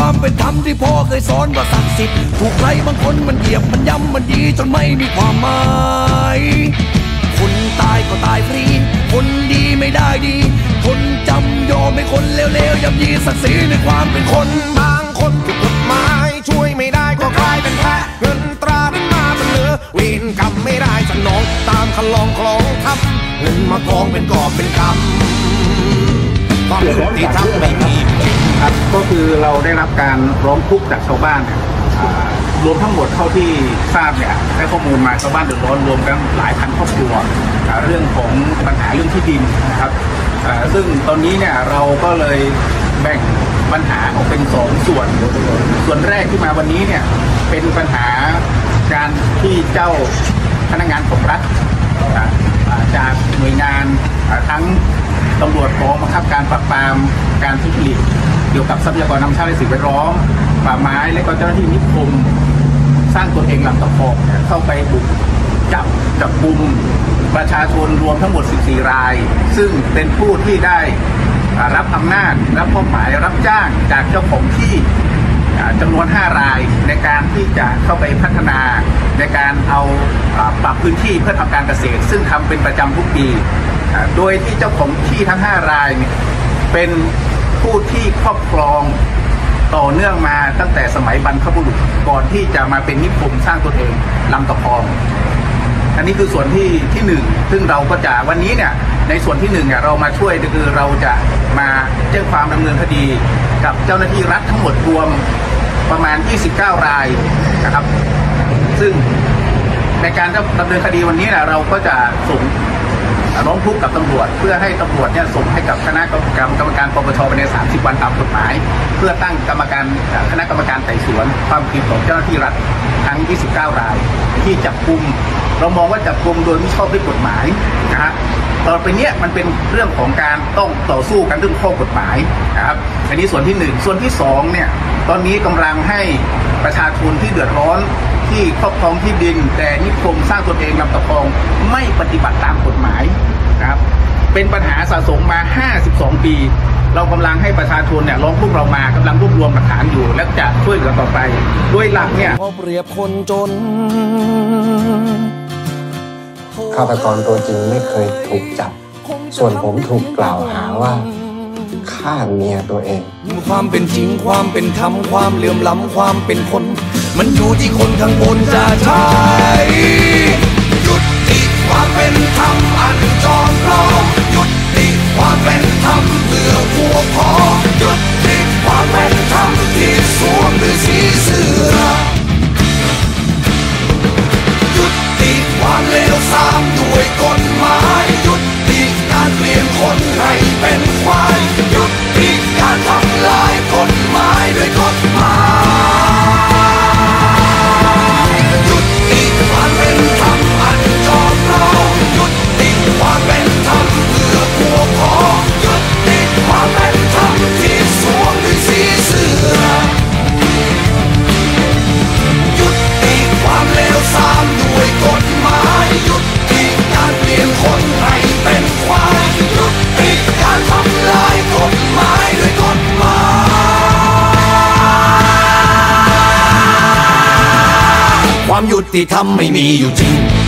ความเป็นธรรมที่พ่อเคยสอนว่าศักดิ์สิทธิ์ถูกใครบางคนมันเหยียบมันย้ำมันดีจนไม่มีความหมายคนตายก็ตายฟรีคนดีไม่ได้ดีคนจำยอมให้คนเลวๆย่ำยีศักดิ์ศรีในความเป็นคนบางคนถูกกฎหมายช่วยไม่ได้ก็กลายเป็นแพ้เงินตรานั้นมาเป็นเหลือเวรกรรมไม่ได้สนองตามคันลองคลองทำเงินมากองเป็นกอบเป็นกำความยุติธรรมไม่มีครับก็คือเราได้รับการร้องทุกข์จากชาวบ้านรวมทั้งหมดเท่าที่ทราบเนี่ยได้ข้อมูลมาชาวบ้านเดือดร้อนรวมกันหลายพันครอบครัวเรื่องของปัญหาเรื่องที่ดินนะครับซึ่งตอนนี้เนี่ยเราก็เลยแบ่งปัญหาออกเป็น2 ส่วนแรกที่มาวันนี้เนี่ยเป็นปัญหาการที่เจ้าพนักงานของรัฐจากหน่วยงานทั้งตำรวจกองบังคับการปราบปรามการทุจริตเกี่ยวกับทรัพยากรธรรมชาติและสิ่งแวดล้อมป่าไม้และก็เจ้าหน้าที่นิคมสร้างตนเองลำตะคองเข้าไปบุกจับกุมประชาชนรวมทั้งหมด14 รายซึ่งเป็นผู้ที่ได้รับอำนาจรับมอบหมายรับจ้างจากเจ้าของที่จำนวน5 รายในการที่จะเข้าไปพัฒนาในการเอาปรับพื้นที่เพื่อทำการเกษตรซึ่งทำเป็นประจำทุกปีโดยที่เจ้าของที่ทั้ง5 รายเป็นผู้ที่ครอบครองต่อเนื่องมาตั้งแต่สมัยบรรพบุรุษก่อนที่จะมาเป็นนิคมสร้างตนเองลำตะคองอันนี้คือส่วนที่1ซึ่งเราก็จะวันนี้เนี่ยในส่วนที่1เนี่ยเรามาช่วยคือเราจะมาแจ้งความดำเนินคดีกับเจ้าหน้าที่รัฐทั้งหมดรวมประมาณ29 รายนะครับซึ่งในการดำเนินคดีวันนี้นะเราก็จะส่งร้องทุกข์กับตำรวจเพื่อให้ตำรวจเนี่ยส่งให้กับคณะกรรมการปปชภายใน30 วันตามกฎหมายเพื่อตั้งคณะกรรมการไต่สวนความผิดของเจ้าหน้าที่รัฐทั้ง29 รายที่จับกุมเรามองว่าจับกุมโดยไม่ชอบด้วยกฎหมายนะฮะต่อไปเนี้ยมันเป็นเรื่องของการต้องต่อสู้กันเรื่องข้อกฎหมายนะครับอันนี้ส่วนที่1ส่วนที่2เนี่ยตอนนี้กำลังให้ประชาชนที่เดือดร้อนที่ครอบครองที่ดินแต่นิคมสร้างตนเองลำตะคองไม่ปฏิบัติตามกฎหมายนะครับเป็นปัญหาสะสมมา52 ปีเรากำลังให้ประชาชนเนี่ยร้องทุกข์เรามากำลังรวบรวมหลักฐานอยู่และจะช่วยเหลือต่อไปโดยหลักเนี่ยพอเปรียบคนจนฆาตกรตัวจริงไม่เคยถูกจับส่วนผมถูกกล่าวหาว่าฆ่าเมียตัวเองความเป็นจริงความเป็นธรรมความเหลื่อมล้ำความเป็นคนมันอยู่ที่คนข้างบนจะใช้ยุติความเป็นธรรมอันจอมปลอมยุติความเป็นธรรมเพื่อพวกพ้องยุติความเป็นธรรมที่สวมด้วยสีเสื้อยุติความเลวทรามด้วยกฎหมายยุติการเปลี่ยนคนให้เป็นควายยุติการทำลายกฎหมายด้วยกฎหมายยุติความเป็นธรรมอันจอมปลอมยุติความเป็นธรรมเพื่อพวกพ้องยุติความเป็นธรรมที่สวมด้วยสีเสื้อยุติความเลวทรามด้วยกฎหมายยุติการเปลี่ยนคนให้เป็นควายยุติการทำลายกฎหมายด้วยกฎหมายความยุติธรรมไม่มีอยู่จริง